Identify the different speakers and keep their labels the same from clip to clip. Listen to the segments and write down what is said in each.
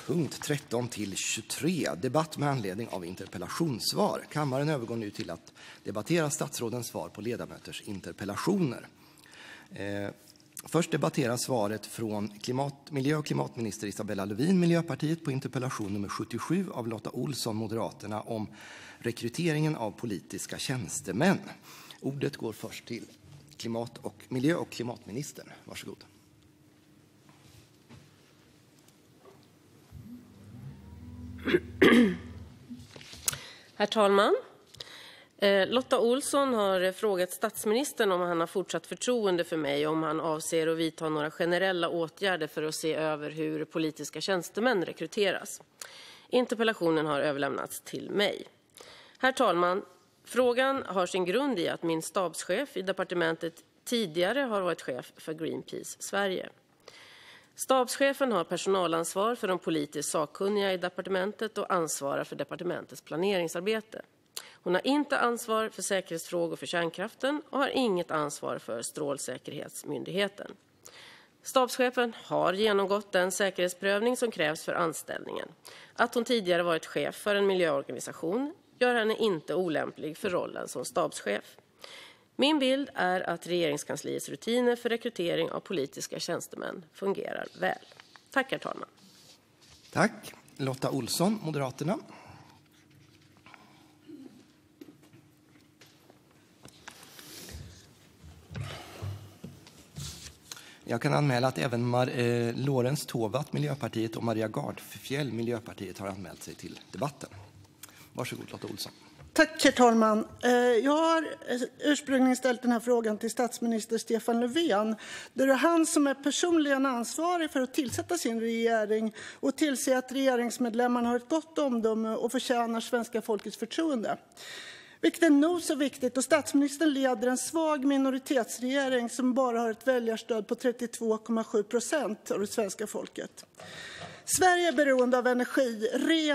Speaker 1: Punkt 13 till 23. Debatt med anledning av interpellationssvar. Kammaren övergår nu till att debattera statsrådens svar på ledamöters interpellationer. Först debatteras svaret från miljö- och klimatminister Isabella Lövin, Miljöpartiet, på interpellation nummer 77 av Lotta Olsson, Moderaterna, om rekryteringen av politiska tjänstemän. Ordet går först till miljö- och klimatministern. Varsågod.
Speaker 2: Herr talman! Lotta Olsson har frågat statsministern om han har fortsatt förtroende för mig och om han avser att vidta några generella åtgärder för att se över hur politiska tjänstemän rekryteras. Interpellationen har överlämnats till mig. Herr talman! Frågan har sin grund i att min stabschef i departementet tidigare har varit chef för Greenpeace Sverige. Stabschefen har personalansvar för de politiskt sakkunniga i departementet och ansvarar för departementets planeringsarbete. Hon har inte ansvar för säkerhetsfrågor för kärnkraften och har inget ansvar för Strålsäkerhetsmyndigheten. Stabschefen har genomgått den säkerhetsprövning som krävs för anställningen. Att hon tidigare varit chef för en miljöorganisation gör henne inte olämplig för rollen som stabschef. Min bild är att regeringskansliets rutiner för rekrytering av politiska tjänstemän fungerar väl. Tack, herr talman.
Speaker 1: Tack. Lotta Olsson, Moderaterna. Jag kan anmäla att även Lorentz Tovatt, Miljöpartiet, och Maria Gardfjell, Miljöpartiet, har anmält sig till debatten. Varsågod, Lotta Olsson.
Speaker 3: Tack, herr talman. Jag har ursprungligen ställt den här frågan till statsminister Stefan Löfven. Det är han som är personligen ansvarig för att tillsätta sin regering och tillse att regeringsmedlemmarna har ett gott omdöme och förtjänar svenska folkets förtroende. Vilket är nog så viktigt, och statsministern leder en svag minoritetsregering som bara har ett väljarstöd på 32,7% av det svenska folket. Sverige är beroende av energi,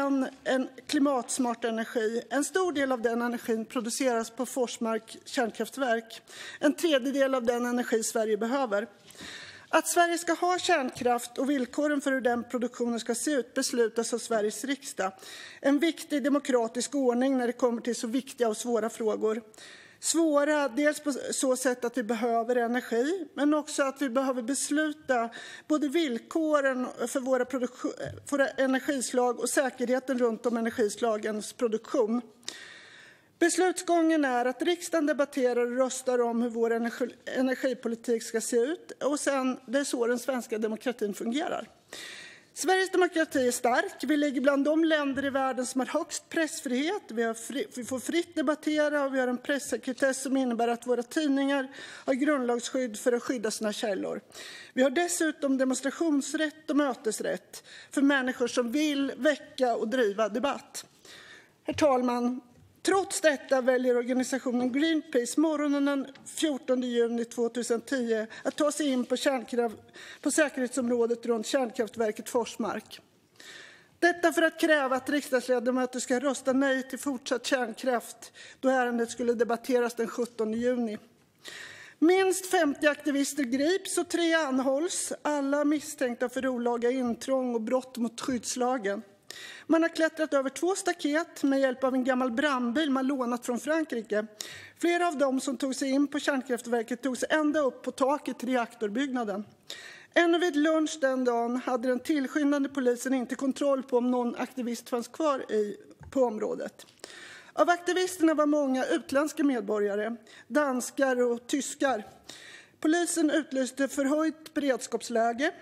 Speaker 3: klimatsmart energi. En stor del av den energin produceras på Forsmark kärnkraftverk. En tredjedel av den energi Sverige behöver. Att Sverige ska ha kärnkraft och villkoren för hur den produktionen ska se ut beslutas av Sveriges riksdag. En viktig demokratisk ordning när det kommer till så viktiga och svåra frågor. Svåra dels på så sätt att vi behöver energi, men också att vi behöver besluta både villkoren för våra energislag och säkerheten runt om energislagens produktion. Beslutsgången är att riksdagen debatterar och röstar om hur vår energipolitik ska se ut, och sen det är så den svenska demokratin fungerar. Sveriges demokrati är stark. Vi ligger bland de länder i världen som har högst pressfrihet. Vi får fritt debattera och vi har en pressekretess som innebär att våra tidningar har grundlagsskydd för att skydda sina källor. Vi har dessutom demonstrationsrätt och mötesrätt för människor som vill väcka och driva debatt. Herr talman! Trots detta väljer organisationen Greenpeace morgonen den 14 juni 2010 att ta sig in på säkerhetsområdet runt kärnkraftverket Forsmark. Detta för att kräva att riksdagsledamöter ska rösta nej till fortsatt kärnkraft då ärendet skulle debatteras den 17 juni. Minst 50 aktivister grips och 3 anhålls, alla misstänkta för olaga intrång och brott mot skyddslagen. Man har klättrat över 2 staket med hjälp av en gammal brandbil man lånat från Frankrike. Flera av dem som tog sig in på kärnkraftverket tog sig ända upp på taket till reaktorbyggnaden. Ännu vid lunch den dagen hade den tillskyndande polisen inte kontroll på om någon aktivist fanns kvar på området. Av aktivisterna var många utländska medborgare, danskar och tyskar. Polisen utlyste förhöjt beredskapsläge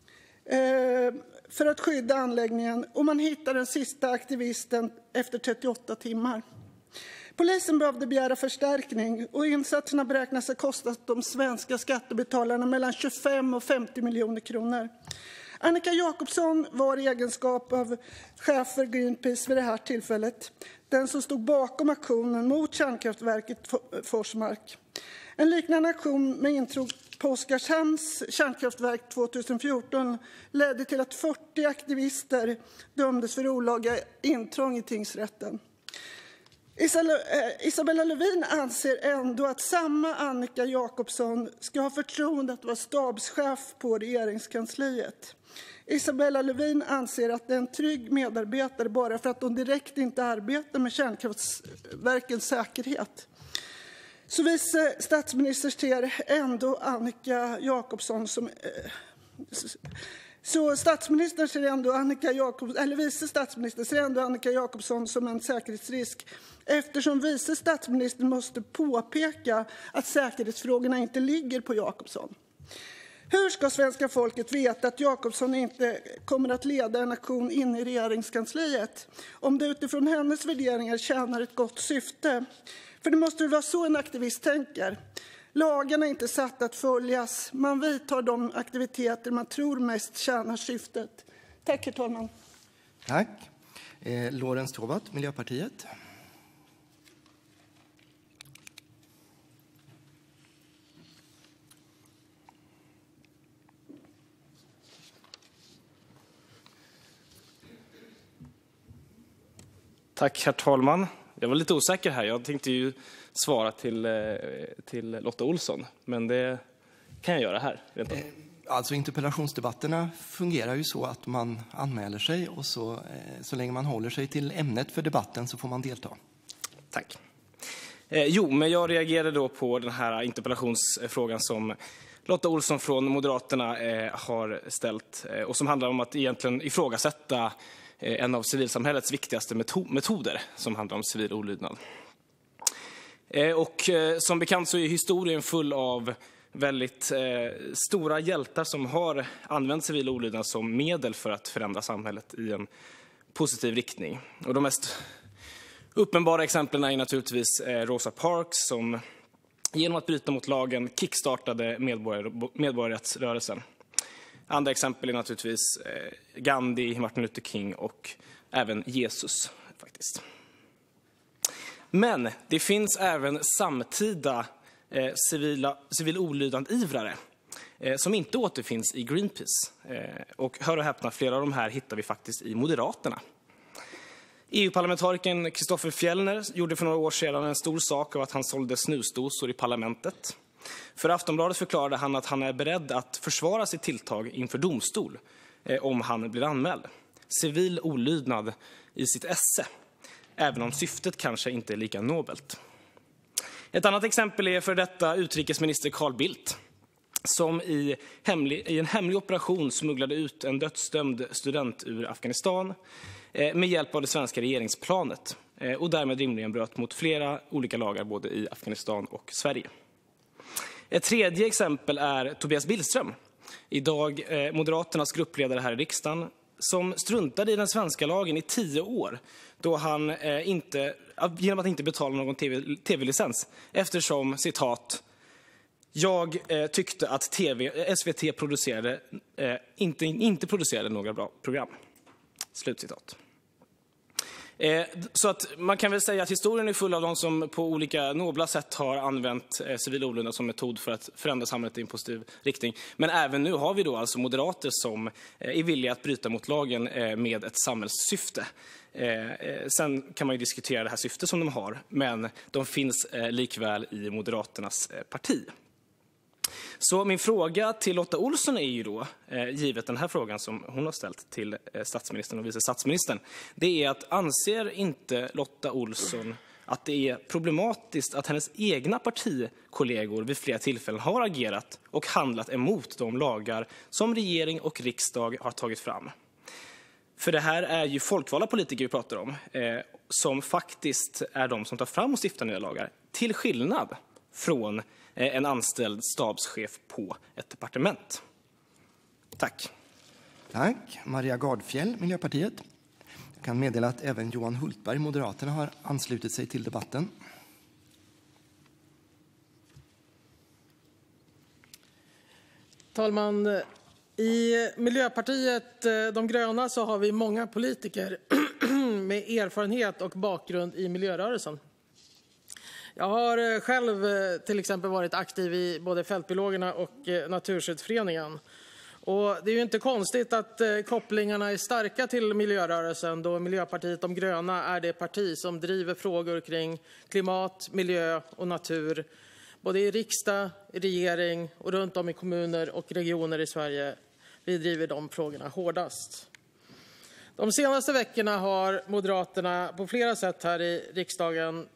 Speaker 3: för att skydda anläggningen, och man hittade den sista aktivisten efter 38 timmar. Polisen behövde begära förstärkning och insatserna beräknas ha kostat de svenska skattebetalarna mellan 25 och 50 miljoner kronor. Annika Jacobsson var i egenskap av chef för Greenpeace vid det här tillfället den som stod bakom aktionen mot kärnkraftverket Forsmark. En liknande aktion med intrång på Oskarshamns kärnkraftverk 2014 ledde till att 40 aktivister dömdes för olaga intrång i tingsrätten. Isabella Lövin anser ändå att samma Annika Jacobsson ska ha förtroende att vara stabschef på regeringskansliet. Isabella Lövin anser att det är en trygg medarbetare bara för att hon direkt inte arbetar med kärnkraftverkens säkerhet. Så vice statsminister ser ändå Annika Jacobson som... Så statsministern ser ändå vice statsministern ser ändå Annika Jacobson som en säkerhetsrisk, eftersom vice statsministern måste påpeka att säkerhetsfrågorna inte ligger på Jacobson. Hur ska svenska folket veta att Jacobson inte kommer att leda en aktion in i regeringskansliet om det utifrån hennes värderingar tjänar ett gott syfte? För det måste ju vara så en aktivist tänker. Lagarna är inte satta att följas. Man vidtar de aktiviteter man tror mest tjänar syftet. Tack, herr talman.
Speaker 1: Tack. Lorentz Tovatt, Miljöpartiet.
Speaker 4: Tack, herr talman. Jag var lite osäker här. Jag tänkte ju svara till Lotta Olsson, men det kan jag göra här.
Speaker 1: Alltså interpellationsdebatterna fungerar ju så att man anmäler sig och så länge man håller sig till ämnet för debatten så får man delta.
Speaker 4: Tack. Men jag reagerade då på den här interpellationsfrågan som Lotta Olsson från Moderaterna har ställt och som handlar om att egentligen ifrågasätta en av civilsamhällets viktigaste metoder som handlar om civil olydnad. Och som bekant så är historien full av väldigt stora hjältar som har använt civil olydnad som medel för att förändra samhället i en positiv riktning. Och de mest uppenbara exemplen är naturligtvis Rosa Parks som genom att bryta mot lagen kickstartade medborgarrättsrörelsen. Andra exempel är naturligtvis Gandhi, Martin Luther King och även Jesus faktiskt. Men det finns även samtida civil olydnad-ivrare som inte återfinns i Greenpeace. Och hör och häpna, flera av de här hittar vi faktiskt i Moderaterna. EU-parlamentarikern Christopher Fjellner gjorde för några år sedan en stor sak av att han sålde snusdosor i parlamentet. För Aftonbladet förklarade han att han är beredd att försvara sitt tilltag inför domstol om han blir anmäld. Civil olydnad i sitt esse, även om syftet kanske inte är lika nobelt. Ett annat exempel är för detta utrikesminister Carl Bildt som i en hemlig operation smugglade ut en dödsdömd student ur Afghanistan med hjälp av det svenska regeringsplanet och därmed rimligen bröt mot flera olika lagar både i Afghanistan och Sverige. Ett tredje exempel är Tobias Billström, idag Moderaternas gruppledare här i riksdagen, som struntade i den svenska lagen i 10 år då han genom att inte betala någon tv-licens eftersom, citat, jag tyckte att SVT inte producerade några bra program. Slutcitat. Så att man kan väl säga att historien är full av de som på olika nobla sätt har använt civil olydnad som metod för att förändra samhället i en positiv riktning. Men även nu har vi då alltså moderater som är villiga att bryta mot lagen med ett samhällssyfte. Sen kan man ju diskutera det här syftet som de har, men de finns likväl i Moderaternas parti. Så min fråga till Lotta Olsson är ju då, givet den här frågan som hon har ställt till statsministern och vice statsministern, det är att anser inte Lotta Olsson att det är problematiskt att hennes egna partikollegor vid flera tillfällen har agerat och handlat emot de lagar som regering och riksdag har tagit fram? För det här är ju folkvalda politiker vi pratar om, som faktiskt är de som tar fram och stiftar nya lagar, till skillnad från en anställd stabschef på ett departement. Tack.
Speaker 1: Tack. Maria Gardfjell, Miljöpartiet. Jag kan meddela att även Johan Hultberg, Moderaterna, har anslutit sig till debatten.
Speaker 5: Talman, i Miljöpartiet de gröna så har vi många politiker med erfarenhet och bakgrund i miljörörelsen. Jag har själv till exempel varit aktiv i både Fältbiologerna och Naturskyddsföreningen. Och det är ju inte konstigt att kopplingarna är starka till miljörörelsen då Miljöpartiet de gröna är det parti som driver frågor kring klimat, miljö och natur. Både i riksdag, i regering och runt om i kommuner och regioner i Sverige. vi driver de frågorna hårdast. De senaste veckorna har Moderaterna på flera sätt här i riksdagen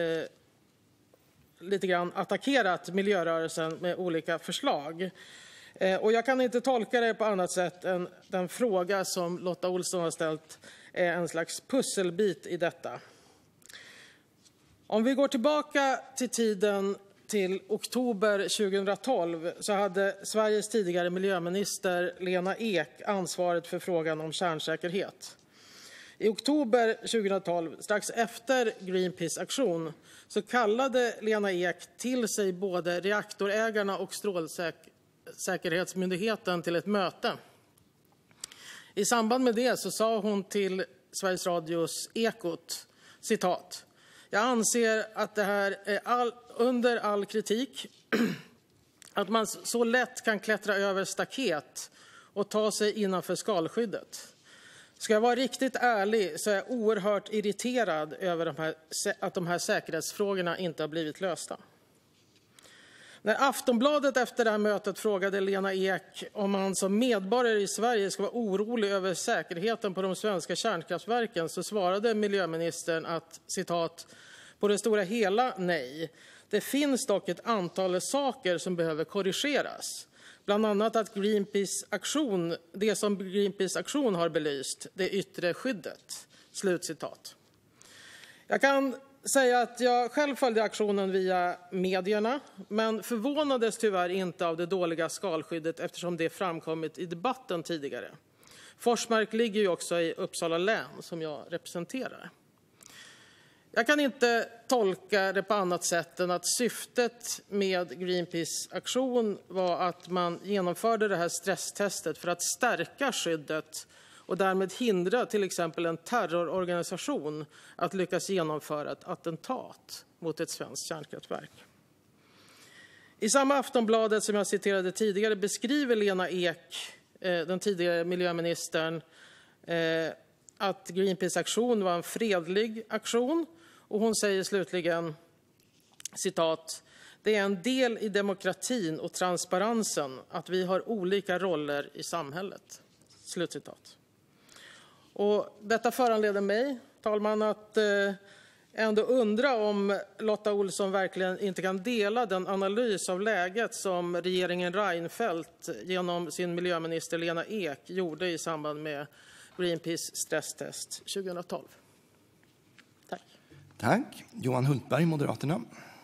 Speaker 5: lite grann attackerat miljörörelsen med olika förslag. Och jag kan inte tolka det på annat sätt än den fråga som Lotta Olsson har ställt är en slags pusselbit i detta. Om vi går tillbaka till tiden till oktober 2012 så hade Sveriges tidigare miljöminister Lena Ek ansvaret för frågan om kärnsäkerhet. I oktober 2012, strax efter Greenpeace aktion, så kallade Lena Ek till sig både reaktorägarna och Strålsäkerhetsmyndigheten till ett möte. I samband med det så sa hon till Sveriges Radios Ekot, citat: "Jag anser att det här är under all kritik, att man så lätt kan klättra över staket och ta sig innanför skalskyddet. Ska jag vara riktigt ärlig så är jag oerhört irriterad över att de här säkerhetsfrågorna inte har blivit lösta." När Aftonbladet efter det här mötet frågade Lena Ek om man som medborgare i Sverige ska vara orolig över säkerheten på de svenska kärnkraftverken så svarade miljöministern att, citat, "på det stora hela nej. Det finns dock ett antal saker som behöver korrigeras. Bland annat att det som Greenpeace aktion har belyst, det yttre skyddet." Slutcitat. Jag kan säga att jag själv följde aktionen via medierna, men förvånades tyvärr inte av det dåliga skalskyddet eftersom det framkommit i debatten tidigare. Forsmark ligger ju också i Uppsala län som jag representerar. Jag kan inte tolka det på annat sätt än att syftet med Greenpeace aktion var att man genomförde det här stresstestet för att stärka skyddet och därmed hindra till exempel en terrororganisation att lyckas genomföra ett attentat mot ett svenskt kärnkraftverk. I samma Aftonbladet som jag citerade tidigare beskriver Lena Ek, den tidigare miljöministern, att Greenpeace aktion var en fredlig aktion. Och hon säger slutligen, citat, "det är en del i demokratin och transparensen att vi har olika roller i samhället." Slutcitat. Och detta föranleder mig, talman, att ändå undra om Lotta Olsson verkligen inte kan dela den analys av läget som regeringen Reinfeldt genom sin miljöminister Lena Ek gjorde i samband med Greenpeace stresstest 2012. Tack.
Speaker 1: Tack. Johan Hultberg, Moderaterna.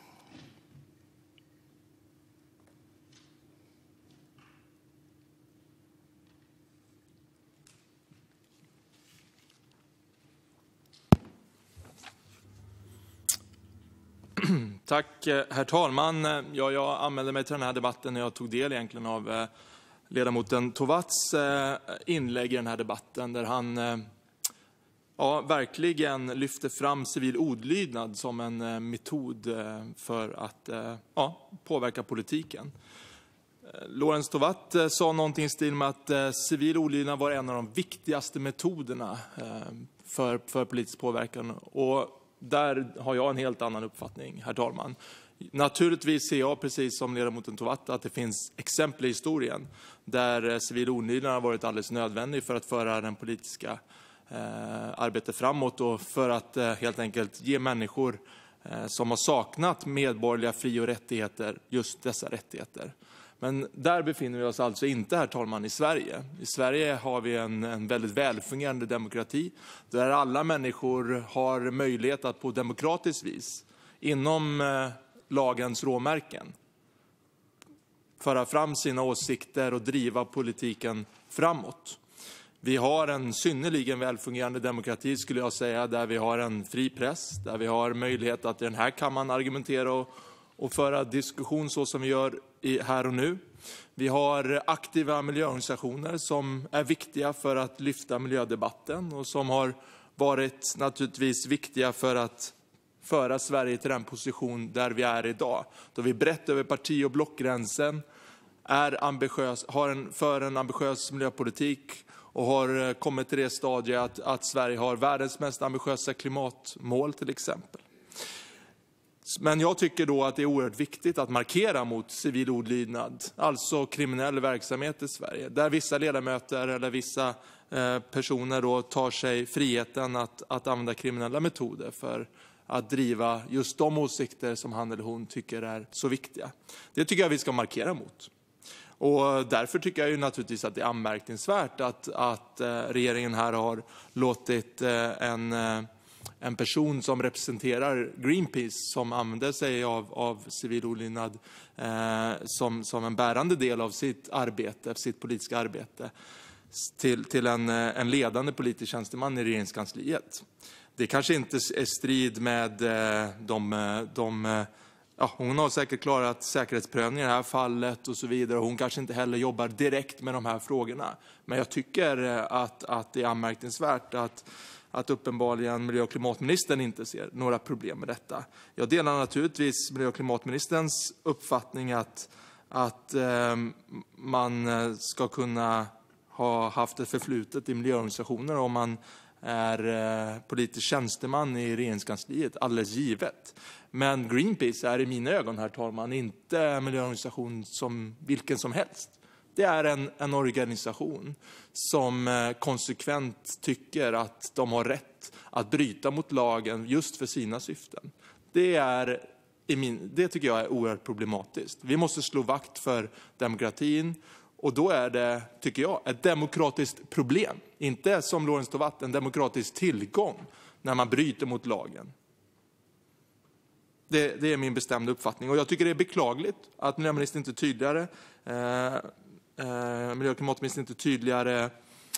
Speaker 6: Tack, herr talman. Jag anmälde mig till den här debatten när jag tog del egentligen av ledamoten Tovatts inlägg i den här debatten där han verkligen lyfter fram civil olydnad som en metod för att påverka politiken. Lorentz Tovatt sa någonting i stil med att civil olydnad var en av de viktigaste metoderna för politisk påverkan. Och där har jag en helt annan uppfattning, herr talman. Naturligtvis ser jag, precis som ledamoten Tovatt, att det finns exempel i historien där civil olydnad har varit alldeles nödvändig för att föra den politiska arbetet framåt och för att helt enkelt ge människor som har saknat medborgerliga fri- och rättigheter just dessa rättigheter. Men där befinner vi oss alltså inte, herr talman, i Sverige. I Sverige har vi en väldigt välfungerande demokrati där alla människor har möjlighet att på demokratiskt vis inom lagens råmärken föra fram sina åsikter och driva politiken framåt. Vi har en synnerligen välfungerande demokrati, skulle jag säga, där vi har en fri press, där vi har möjlighet att i den här kammaren argumentera och föra diskussion så som vi gör här och nu. Vi har aktiva miljöorganisationer som är viktiga för att lyfta miljödebatten och som har varit naturligtvis viktiga för att föra Sverige till den position där vi är idag. Då vi brett över parti- och blockgränsen för en ambitiös miljöpolitik och har kommit till det stadiet att Sverige har världens mest ambitiösa klimatmål till exempel. Men jag tycker då att det är oerhört viktigt att markera mot civil olydnad, alltså kriminell verksamhet i Sverige, där vissa ledamöter eller vissa personer då tar sig friheten att använda kriminella metoder för att driva just de åsikter som han eller hon tycker är så viktiga. Det tycker jag vi ska markera mot. Och därför tycker jag ju naturligtvis att det är anmärkningsvärt att regeringen här har låtit en person som representerar Greenpeace, som använder sig av civil olydnad som en bärande del av sitt politiska arbete, till en ledande politisk tjänsteman i regeringskansliet. Det kanske inte är strid med hon har säkert klarat säkerhetsprövningen i det här fallet och så vidare. Hon kanske inte heller jobbar direkt med de här frågorna. Men jag tycker att det är anmärkningsvärt att uppenbarligen miljö- och klimatministern inte ser några problem med detta. Jag delar naturligtvis miljö- och klimatministerns uppfattning att man ska kunna ha haft ett förflutet i miljöorganisationer om man är politisk tjänsteman i regeringskansliet, alldeles givet. Men Greenpeace är i mina ögon, herr talman, inte en miljöorganisation som vilken som helst. Det är en organisation som konsekvent tycker att de har rätt att bryta mot lagen just för sina syften. Det tycker jag är oerhört problematiskt. Vi måste slå vakt för demokratin. Och då är det, tycker jag, ett demokratiskt problem. Inte som Lorentz Tovatt, en demokratisk tillgång när man bryter mot lagen. Det är min bestämda uppfattning. Och jag tycker det är beklagligt att miljö- och klimatministern inte tydligare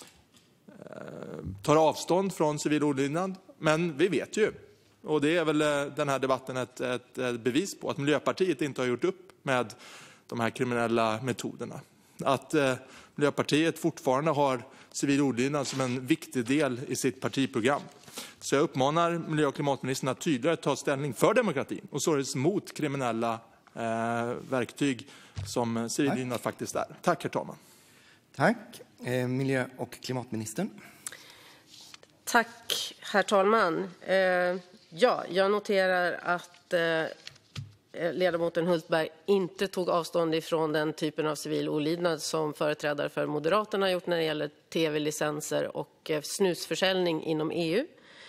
Speaker 6: tar avstånd från civil olydnad. Men vi vet ju, och det är väl den här debatten ett bevis på, att Miljöpartiet inte har gjort upp med de här kriminella metoderna. Att Miljöpartiet fortfarande har civil olydnad som en viktig del i sitt partiprogram. Så jag uppmanar miljö- och klimatministern att tydligare ta ställning för demokratin och således mot kriminella verktyg som civil olydnad faktiskt är. Tack, herr talman.
Speaker 1: Tack. Miljö- och klimatministern.
Speaker 2: Tack, herr talman. Jag noterar att ledamoten Hultberg inte tog avstånd ifrån den typen av civil olydnad som företrädare för Moderaterna har gjort när det gäller tv-licenser och snusförsäljning inom EU.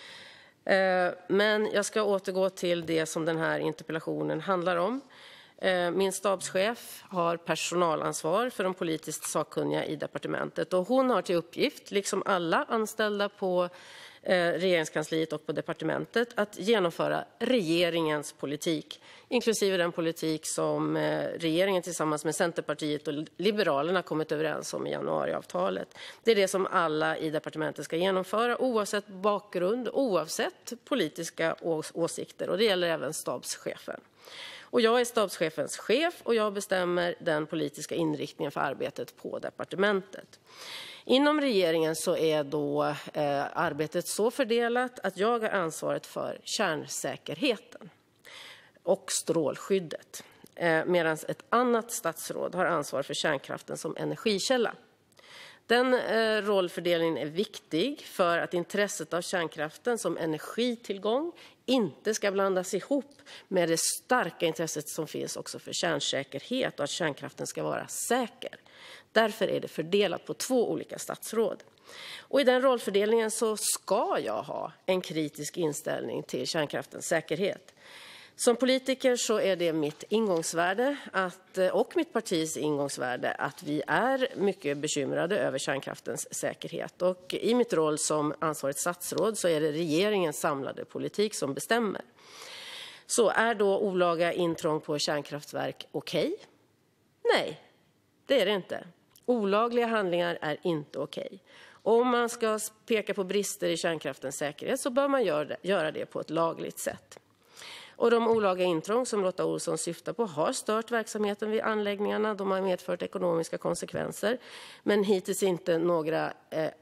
Speaker 2: Men jag ska återgå till det som den här interpellationen handlar om. Min stabschef har personalansvar för de politiskt sakkunniga i departementet och hon har till uppgift, liksom alla anställda på regeringskansliet och på departementet, att genomföra regeringens politik, inklusive den politik som regeringen tillsammans med Centerpartiet och Liberalerna kommit överens om i januariavtalet. Det är det som alla i departementet ska genomföra, oavsett bakgrund, oavsett politiska åsikter, och det gäller även stabschefen. Och jag är stabschefens chef och jag bestämmer den politiska inriktningen för arbetet på departementet. Inom regeringen så är då arbetet så fördelat att jag har ansvaret för kärnsäkerheten och strålskyddet, medan ett annat statsråd har ansvar för kärnkraften som energikälla. Den rollfördelningen är viktig för att intresset av kärnkraften som energitillgång inte ska blandas ihop med det starka intresset som finns också för kärnsäkerhet och att kärnkraften ska vara säker. Därför är det fördelat på 2 olika statsråd. Och i den rollfördelningen så ska jag ha en kritisk inställning till kärnkraftens säkerhet. Som politiker så är det mitt ingångsvärde och mitt partis ingångsvärde att vi är mycket bekymrade över kärnkraftens säkerhet. Och i mitt roll som ansvarigt statsråd så är det regeringens samlade politik som bestämmer. Så är då olaga intrång på kärnkraftverk okej? Nej, det är det inte. Olagliga handlingar är inte okej. Om man ska peka på brister i kärnkraftens säkerhet så bör man göra det på ett lagligt sätt. Och de olaga intrång som Lotta Olsson syftar på har stört verksamheten vid anläggningarna. De har medfört ekonomiska konsekvenser, men hittills inte några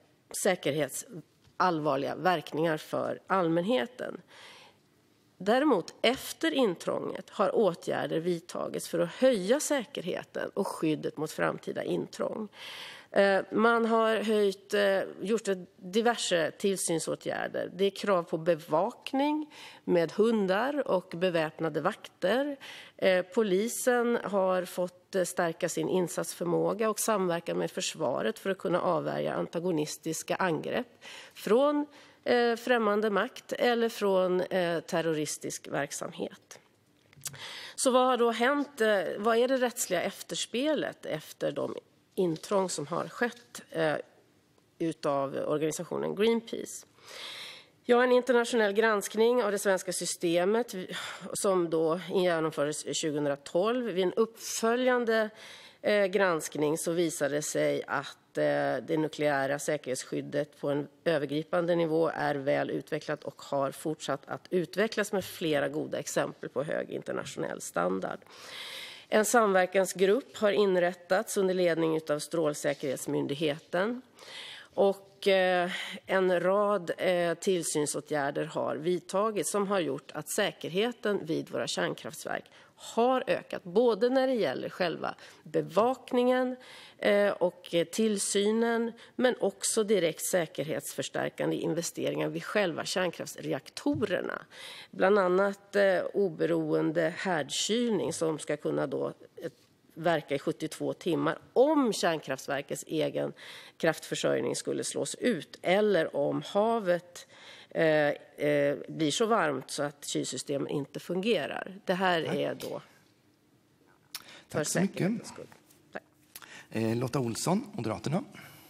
Speaker 2: säkerhetsallvarliga verkningar för allmänheten. Däremot efter intrånget har åtgärder vidtagits för att höja säkerheten och skyddet mot framtida intrång. Man har gjort diverse tillsynsåtgärder. Det är krav på bevakning med hundar och beväpnade vakter. Polisen har fått stärka sin insatsförmåga och samverka med försvaret för att kunna avvärja antagonistiska angrepp från främmande makt eller från terroristisk verksamhet. Så vad har då hänt? Vad är det rättsliga efterspelet efter de intrång som har skett utav organisationen Greenpeace? Ja, en internationell granskning av det svenska systemet som då genomfördes 2012. Vid en uppföljande granskning så visade det sig att det nukleära säkerhetsskyddet på en övergripande nivå är väl utvecklat och har fortsatt att utvecklas med flera goda exempel på hög internationell standard. En samverkansgrupp har inrättats under ledning av Strålsäkerhetsmyndigheten och en rad tillsynsåtgärder har vidtagits som har gjort att säkerheten vid våra kärnkraftverk har ökat, både när det gäller själva bevakningen och tillsynen, men också direkt säkerhetsförstärkande investeringar vid själva kärnkraftsreaktorerna. Bland annat oberoende härdkylning som ska kunna då verka i 72 timmar om kärnkraftverkets egen kraftförsörjning skulle slås ut eller om havet blir så varmt så att kylsystemen inte fungerar. Det här är då
Speaker 1: Tack så mycket.
Speaker 2: Tack.
Speaker 1: Lotta Olsson, Moderaterna.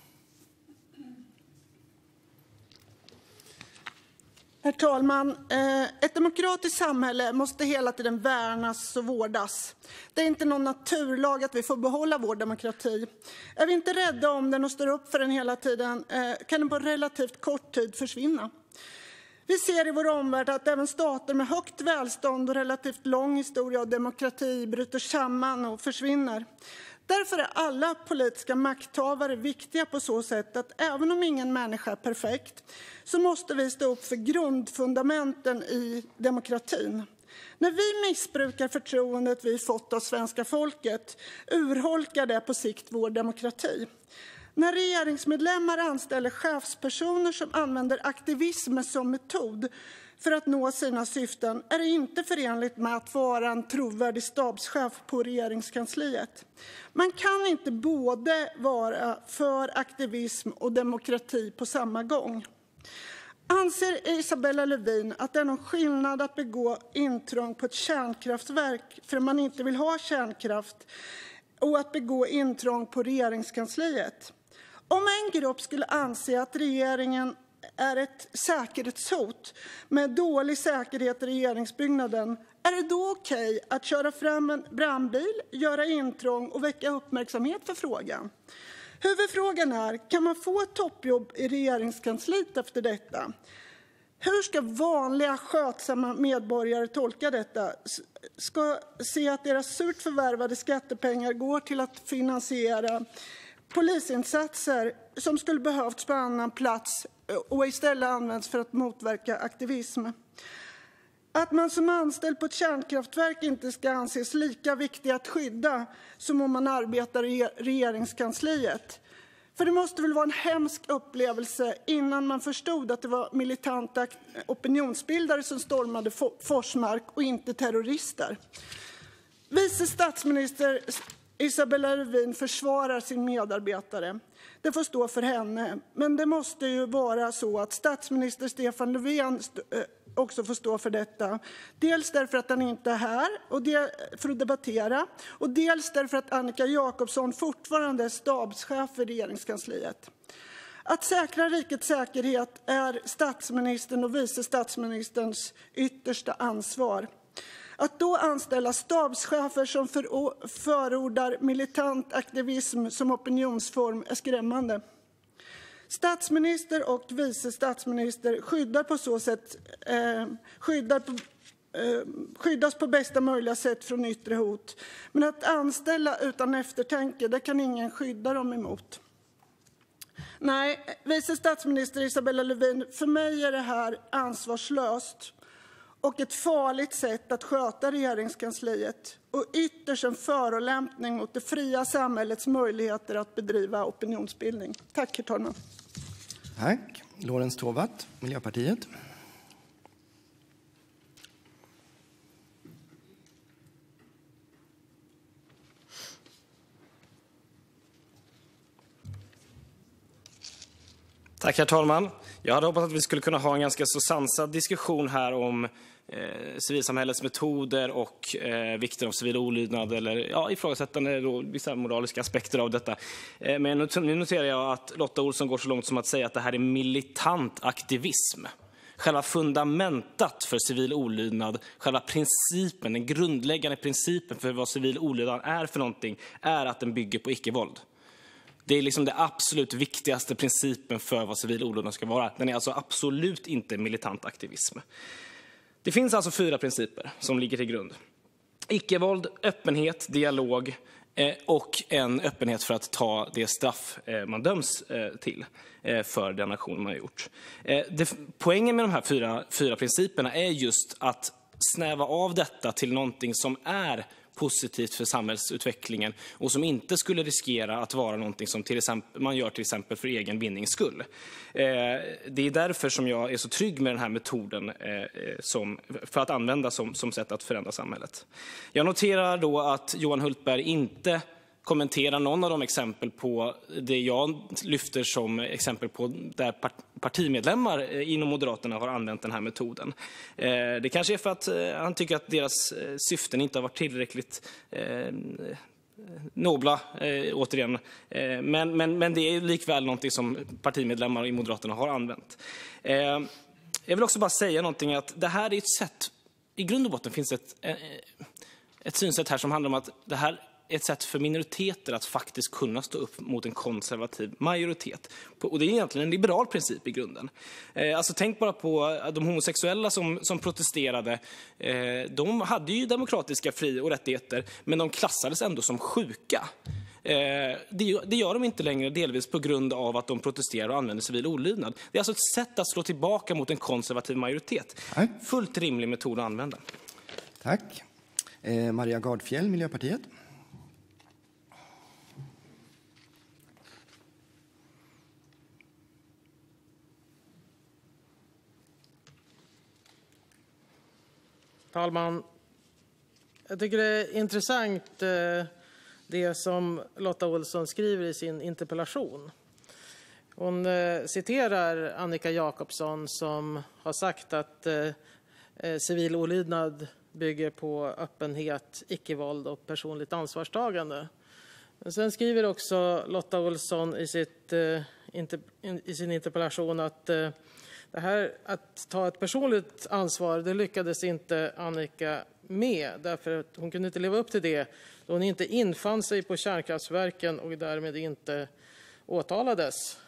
Speaker 3: Herr talman! Ett demokratiskt samhälle måste hela tiden värnas och vårdas. Det är inte någon naturlag att vi får behålla vår demokrati. Är vi inte rädda om den och står upp för den hela tiden kan den på relativt kort tid försvinna. Vi ser i vår omvärld att även stater med högt välstånd och relativt lång historia av demokrati bryter samman och försvinner. Därför är alla politiska makthavare viktiga på så sätt att även om ingen människa är perfekt så måste vi stå upp för grundfundamenten i demokratin. När vi missbrukar förtroendet vi fått av svenska folket urholkar det på sikt vår demokrati. När regeringsmedlemmar anställer chefspersoner som använder aktivism som metod för att nå sina syften är det inte förenligt med att vara en trovärdig stabschef på regeringskansliet. Man kan inte både vara för aktivism och demokrati på samma gång. Anser Isabella Lövin att det är någon skillnad att begå intrång på ett kärnkraftverk för att man inte vill ha kärnkraft och att begå intrång på regeringskansliet? Om en grupp skulle anse att regeringen är ett säkerhetshot med dålig säkerhet i regeringsbyggnaden, är det då okej att köra fram en brandbil, göra intrång och väcka uppmärksamhet för frågan? Huvudfrågan är, kan man få ett toppjobb i regeringskansliet efter detta? Hur ska vanliga skötsamma medborgare tolka detta? Ska se att deras surt förvärvade skattepengar går till att finansiera polisinsatser som skulle behövts på annan plats och istället används för att motverka aktivism. Att man som anställd på ett kärnkraftverk inte ska anses lika viktig att skydda som om man arbetar i regeringskansliet. För det måste väl vara en hemsk upplevelse innan man förstod att det var militanta opinionsbildare som stormade Forsmark och inte terrorister. Vice statsminister Isabella Lövin försvarar sin medarbetare. Det får stå för henne. Men det måste ju vara så att statsminister Stefan Löfven också får stå för detta. Dels därför att han inte är här för att debattera och dels därför att Annika Jacobson fortfarande är stabschef i regeringskansliet. Att säkra rikets säkerhet är statsministern och vice statsministerns yttersta ansvar. Att då anställa stabschefer som förordar militant aktivism som opinionsform är skrämmande. Statsminister och vice statsminister skyddas på bästa möjliga sätt från yttre hot. Men att anställa utan eftertanke, det kan ingen skydda dem emot. Nej, vice statsminister Isabella Lövin, för mig är det här ansvarslöst. och ett farligt sätt att sköta regeringskansliet och ytterst en förolämpning mot det fria samhällets möjligheter att bedriva opinionsbildning. Tack, herr talman.
Speaker 1: Tack. Lorentz Tovatt, Miljöpartiet.
Speaker 4: Tack, herr talman. Jag hade hoppats att vi skulle kunna ha en ganska så sansad diskussion här om civilsamhällets metoder och vikten av civil olydnad eller ifrågasättande då vissa moraliska aspekter av detta. Men nu noterar jag att Lotta Olsson går så långt som att säga att det här är militant aktivism. Själva fundamentat för civil olydnad, själva principen, den grundläggande principen för vad civil olydnad är för någonting, är att den bygger på icke-våld. Det är liksom det absolut viktigaste principen för vad civil olydnad ska vara. Den är alltså absolut inte militant aktivism. Det finns alltså 4 principer som ligger till grund. Icke-våld, öppenhet, dialog och en öppenhet för att ta det straff man döms till för den aktion man har gjort. Poängen med de här 4 principerna är just att snäva av detta till någonting som är positivt för samhällsutvecklingen och som inte skulle riskera att vara någonting som man gör till exempel för egen vinnings skull. Det är därför som jag är så trygg med den här metoden för att använda som sätt att förändra samhället. Jag noterar då att Johan Hultberg inte kommenterar någon av de exempel på det jag lyfter som exempel på där partimedlemmar inom Moderaterna har använt den här metoden. Det kanske är för att han tycker att deras syften inte har varit tillräckligt nobla, återigen. Men det är likväl någonting som partimedlemmar i Moderaterna har använt. Jag vill också bara säga någonting att det här är ett sätt, i grund och botten finns ett synsätt här som handlar om att det här ett sätt för minoriteter att faktiskt kunna stå upp mot en konservativ majoritet. Och det är egentligen en liberal princip i grunden. Alltså tänk bara på de homosexuella som protesterade. De hade ju demokratiska fri- och rättigheter, men de klassades ändå som sjuka. Det gör de inte längre, delvis på grund av att de protesterar och använder civil olydnad. Det är alltså ett sätt att slå tillbaka mot en konservativ majoritet.
Speaker 1: Tack.
Speaker 4: Fullt rimlig metod att använda.
Speaker 1: Tack. Maria Gardfjell, Miljöpartiet.
Speaker 5: Talman, jag tycker det är intressant det som Lotta Olsson skriver i sin interpellation. Hon citerar Annika Jacobson som har sagt att civil olydnad bygger på öppenhet, icke-våld och personligt ansvarstagande. Men sen skriver också Lotta Olsson i sin interpellation att det här att ta ett personligt ansvar, det lyckades inte Annika med. Därför att hon kunde inte leva upp till det då hon inte infann sig på kärnkraftverken och därmed inte åtalades.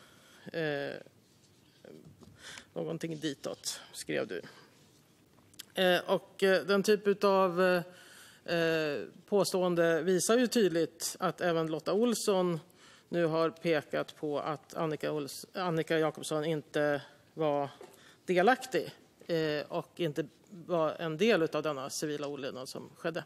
Speaker 5: Någonting ditåt, skrev du. Och den typ av påstående visar ju tydligt att även Lotta Olsson nu har pekat på att Annika Jacobson inte var delaktig och inte var en del av denna civila olydnad som skedde.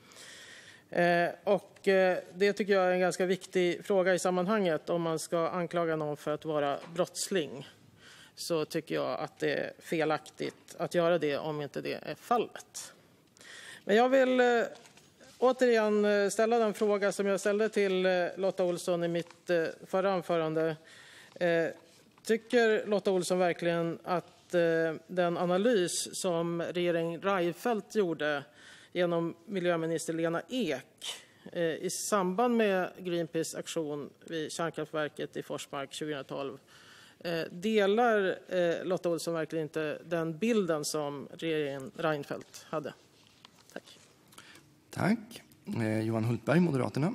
Speaker 5: Och det tycker jag är en ganska viktig fråga i sammanhanget. Om man ska anklaga någon för att vara brottsling så tycker jag att det är felaktigt att göra det om inte det är fallet. Men jag vill återigen ställa den fråga som jag ställde till Lotta Olsson i mitt förra anförande. Tycker Lotta Olsson verkligen att den analys som regeringen Reinfeldt gjorde genom miljöminister Lena Ek i samband med Greenpeace aktion vid kärnkraftverket i Forsmark 2012, delar Lotta Olsson verkligen inte den bilden som regeringen Reinfeldt hade? Tack.
Speaker 1: Tack. Johan Hultberg, Moderaterna.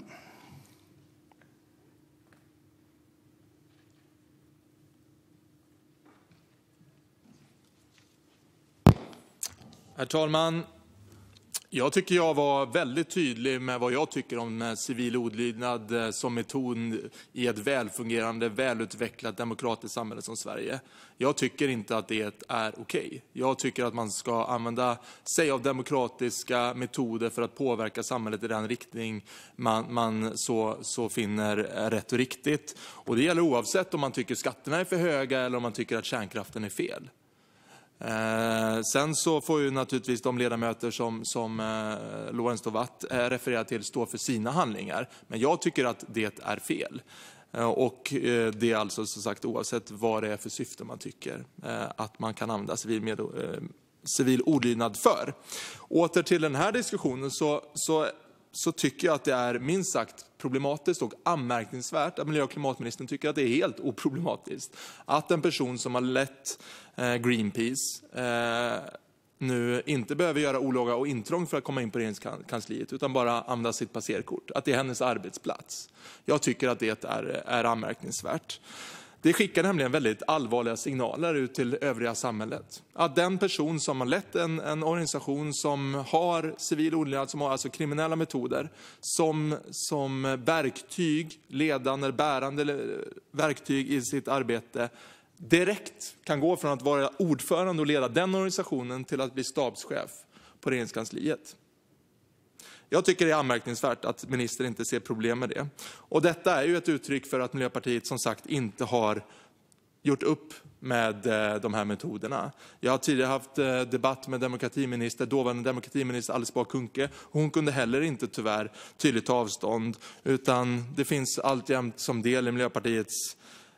Speaker 6: Herr talman, Jag tycker jag var väldigt tydlig med vad jag tycker om civil olydnad som metod i ett välfungerande, välutvecklat demokratiskt samhälle som Sverige. Jag tycker inte att det är okej. Jag tycker att man ska använda sig av demokratiska metoder för att påverka samhället i den riktning man så finner rätt och riktigt. Och det gäller oavsett om man tycker skatterna är för höga eller om man tycker att kärnkraften är fel. Sen så får ju naturligtvis de ledamöter som Lorentz Tovatt refererar till stå för sina handlingar. Men jag tycker att det är fel. Och det är alltså som sagt oavsett vad det är för syfte man tycker att man kan använda civil olydnad för. Åter till den här diskussionen så tycker jag att det är minst sagt problematiskt och anmärkningsvärt att miljö- och klimatministern tycker att det är helt oproblematiskt att en person som har lett Greenpeace nu inte behöver göra olaga och intrång för att komma in på regeringskansliet utan bara använda sitt passerkort. Att det är hennes arbetsplats. Jag tycker att det är anmärkningsvärt. Det skickar nämligen väldigt allvarliga signaler ut till övriga samhället. Att den person som har lett en organisation som har civil olydnad, som har alltså kriminella metoder, som verktyg, ledande, bärande verktyg i sitt arbete, direkt kan gå från att vara ordförande och leda den organisationen till att bli stabschef på regeringskansliet. Jag tycker det är anmärkningsvärt att ministern inte ser problem med det. Och detta är ju ett uttryck för att Miljöpartiet som sagt inte har gjort upp med de här metoderna. Jag har tidigare haft debatt med dåvarande demokratiminister Alice Bah Kuhnke. Hon kunde heller inte tyvärr tydligt ta avstånd, utan det finns alltjämt som del i Miljöpartiets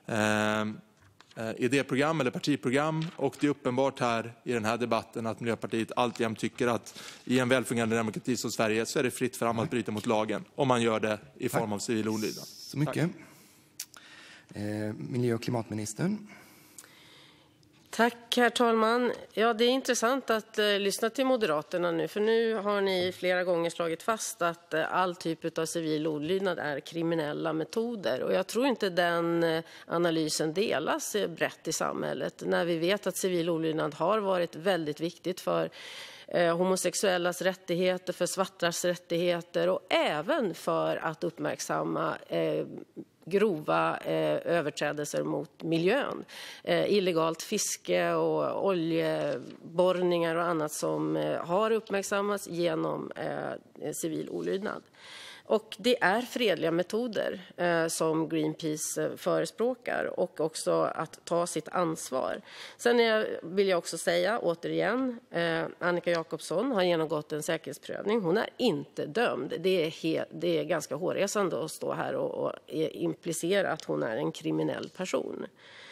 Speaker 6: idéprogram eller partiprogram, och det är uppenbart här i den här debatten att Miljöpartiet alltjämt tycker att i en välfungerande demokrati som Sverige så är det fritt fram att bryta mot lagen om man gör det i form av civil olydnad.
Speaker 1: Så mycket. Miljö- och klimatministern.
Speaker 2: Tack, herr talman. Ja, det är intressant att lyssna till Moderaterna nu, för nu har ni flera gånger slagit fast att all typ av civil olydnad är kriminella metoder. Och jag tror inte den analysen delas brett i samhället, när vi vet att civil olydnad har varit väldigt viktigt för homosexuellas rättigheter, för svartas rättigheter och även för att uppmärksamma grova överträdelser mot miljön. Illegalt fiske och oljeborrningar och annat som har uppmärksammats genom civil olydnad. Och det är fredliga metoder som Greenpeace förespråkar, och också att ta sitt ansvar. Sen vill jag också säga återigen, Annika Jacobson har genomgått en säkerhetsprövning. Hon är inte dömd. Det är ganska hårresande att stå här och implicera att hon är en kriminell person.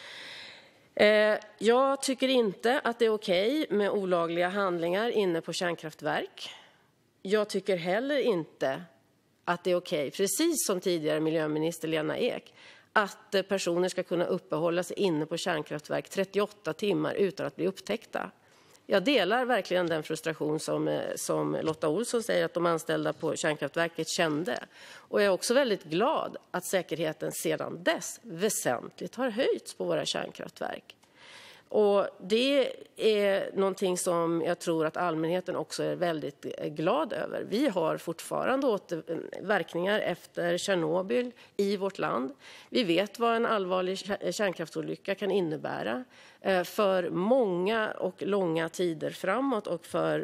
Speaker 2: Jag tycker inte att det är okej med olagliga handlingar inne på kärnkraftverk. Jag tycker heller inte att det är okej, precis som tidigare miljöminister Lena Ek, att personer ska kunna uppehålla sig inne på kärnkraftverk 38 timmar utan att bli upptäckta. Jag delar verkligen den frustration som Lotta Olsson säger att de anställda på kärnkraftverket kände. Och jag är också väldigt glad att säkerheten sedan dess väsentligt har höjts på våra kärnkraftverk. Och det är någonting som jag tror att allmänheten också är väldigt glad över. Vi har fortfarande verkningar efter Tjernobyl i vårt land. Vi vet vad en allvarlig kärnkraftsolycka kan innebära för många och långa tider framåt, och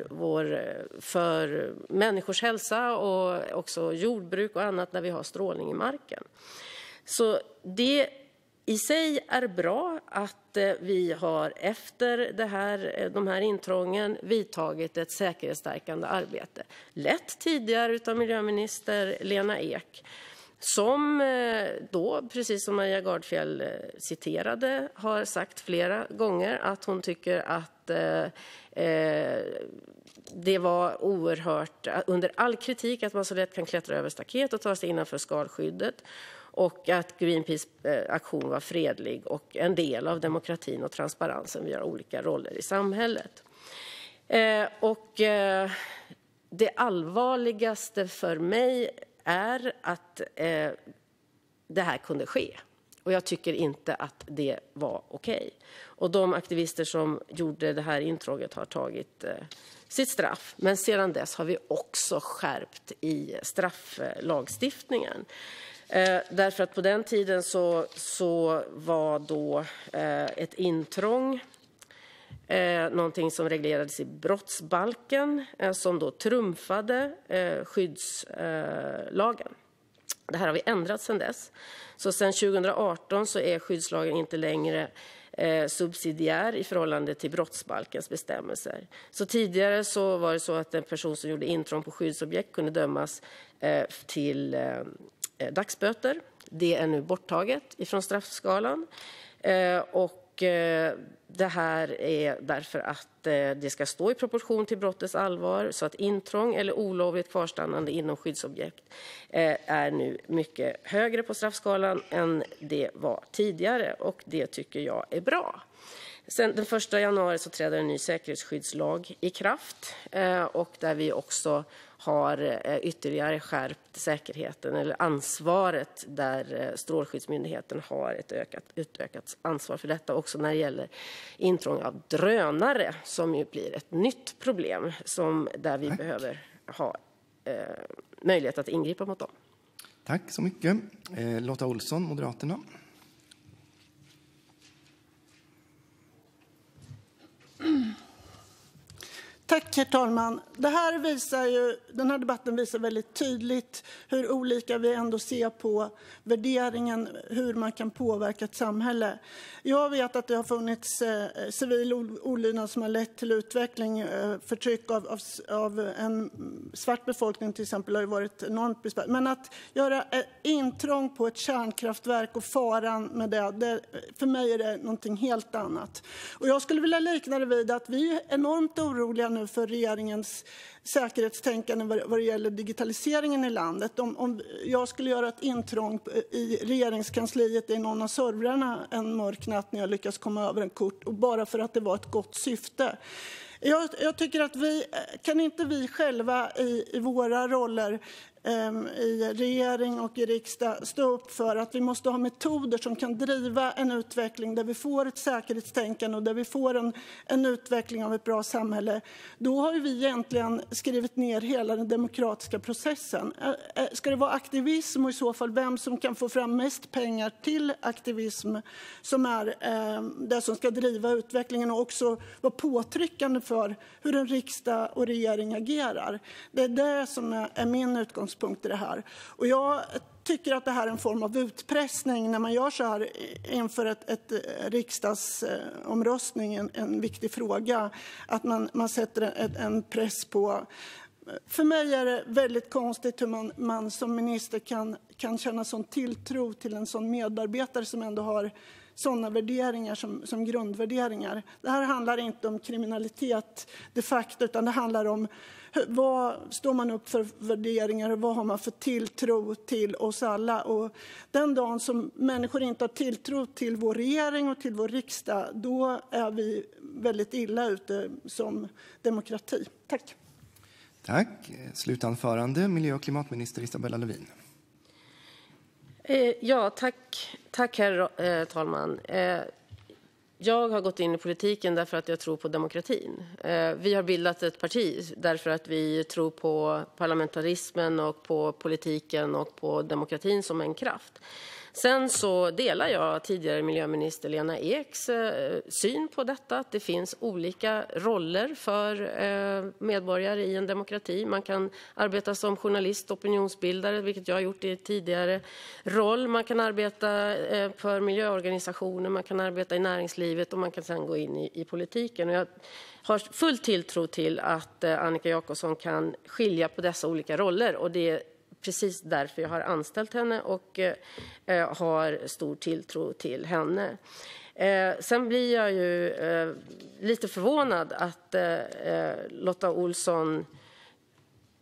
Speaker 2: för människors hälsa och också jordbruk och annat när vi har strålning i marken. Så det i sig är bra att vi har efter de här intrången vidtagit ett säkerhetsstärkande arbete. Lett tidigare av miljöminister Lena Ek, som då, precis som Maria Gardfjell citerade, har sagt flera gånger att hon tycker att det var oerhört under all kritik att man så lätt kan klättra över staket och ta sig innanför skalskyddet, och att Greenpeace aktion var fredlig och en del av demokratin och transparensen. Vi har olika roller i samhället. Det allvarligaste för mig är att det här kunde ske. Och jag tycker inte att det var okej. Och de aktivister som gjorde det här intrånget har tagit sitt straff. Men sedan dess har vi också skärpt i strafflagstiftningen. Därför att på den tiden så var då ett intrång någonting som reglerades i brottsbalken som då trumfade skyddslagen. Det här har vi ändrat sedan dess. Så sedan 2018 så är skyddslagen inte längre subsidiär i förhållande till brottsbalkens bestämmelser. Så tidigare så var det så att en person som gjorde intrång på skyddsobjekt kunde dömas till dagsböter. Det är nu borttaget ifrån straffskalan. Och det här är därför att det ska stå i proportion till brottets allvar, så att intrång eller olovligt kvarstannande inom skyddsobjekt är nu mycket högre på straffskalan än det var tidigare, och det tycker jag är bra. Sen den 1 januari så träder en ny säkerhetsskyddslag i kraft, och där vi också har ytterligare skärpt säkerheten eller ansvaret, där Strålskyddsmyndigheten har ett utökat ansvar för detta också när det gäller intrång av drönare, som ju blir ett nytt problem där vi behöver ha möjlighet att ingripa mot dem.
Speaker 1: Tack så mycket. Lotta Olsson, Moderaterna.
Speaker 3: Tack, herr talman. Den här debatten visar väldigt tydligt hur olika vi ändå ser på värderingen, hur man kan påverka ett samhälle. Jag vet att det har funnits civil olydnad som har lett till utveckling. Förtryck av en svart befolkning till exempel har ju varit enormt besvärligt. Men att göra intrång på ett kärnkraftverk och faran med det, för mig är det någonting helt annat. Och jag skulle vilja likna det vid att vi är enormt oroliga nu för regeringens säkerhetstänkande vad det gäller digitaliseringen i landet. Om jag skulle göra ett intrång i regeringskansliet i någon av servrarna en mörk natt när jag lyckas komma över en kort, och bara för att det var ett gott syfte. Jag tycker att vi själva i våra roller i regering och i riksdag stå upp för att vi måste ha metoder som kan driva en utveckling där vi får ett säkerhetstänkande och där vi får en utveckling av ett bra samhälle. Då har vi egentligen skrivit ner hela den demokratiska processen. Ska det vara aktivism, och i så fall vem som kan få fram mest pengar till aktivism, som är det som ska driva utvecklingen och också vara påtryckande för hur en riksdag och regering agerar. Det är det som är min utgångspunkt i det här. Och jag tycker att det här är en form av utpressning när man gör så här inför ett riksdagsomröstning, en viktig fråga, att man sätter en press på. För mig är det väldigt konstigt hur man som minister kan känna sån tilltro till en sån medarbetare som ändå har sådana värderingar som grundvärderingar. Det här handlar inte om kriminalitet de facto, utan det handlar om vad står man upp för värderingar och vad har man för tilltro till oss alla. Och den dagen som människor inte har tilltro till vår regering och till vår riksdag, då är vi väldigt illa ute som demokrati. Tack.
Speaker 1: Tack. Slutanförande, miljö- och klimatminister Isabella Lövin.
Speaker 2: Ja, tack herr talman. Jag har gått in i politiken därför att jag tror på demokratin. Vi har bildat ett parti därför att vi tror på parlamentarismen och på politiken och på demokratin som en kraft. Sen så delar jag tidigare miljöminister Lena Eks syn på detta, att det finns olika roller för medborgare i en demokrati. Man kan arbeta som journalist, opinionsbildare, vilket jag har gjort i tidigare roll. Man kan arbeta för miljöorganisationer, man kan arbeta i näringslivet och man kan sedan gå in i politiken. Och jag har full tilltro till att Annika Jacobson kan skilja på dessa olika roller, och det är precis därför jag har anställt henne och har stor tilltro till henne. Sen blir jag ju lite förvånad att Lotta Olsson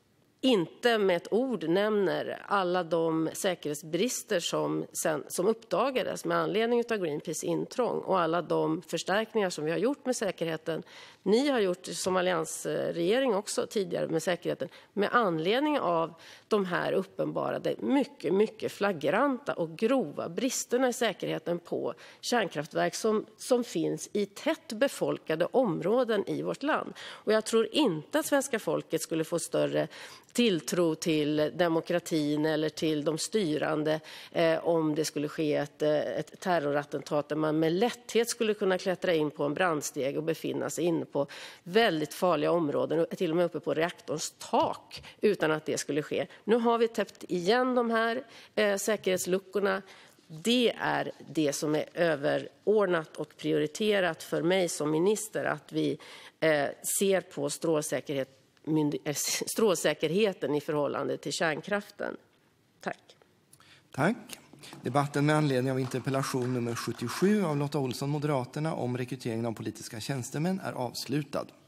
Speaker 2: inte med ett ord nämner alla de säkerhetsbrister som uppdagades med anledning av Greenpeace intrång och alla de förstärkningar som vi har gjort med säkerheten. Ni har gjort som alliansregering också tidigare med säkerheten med anledning av de här uppenbarade, mycket flagranta och grova bristerna i säkerheten på kärnkraftverk som finns i tätt befolkade områden i vårt land. Och jag tror inte att svenska folket skulle få större tilltro till demokratin eller till de styrande om det skulle ske ett terrorattentat där man med lätthet skulle kunna klättra in på en brandsteg och befinna sig inne på väldigt farliga områden, till och med uppe på reaktorns tak, utan att det skulle ske. Nu har vi täppt igen de här säkerhetsluckorna. Det är det som är överordnat och prioriterat för mig som minister, att vi ser på strålsäkerheten i förhållande till kärnkraften. Tack.
Speaker 1: Tack. Debatten med anledning av interpellation nummer 77 av Lotta Olsson, Moderaterna, om rekryteringen av politiska tjänstemän är avslutad.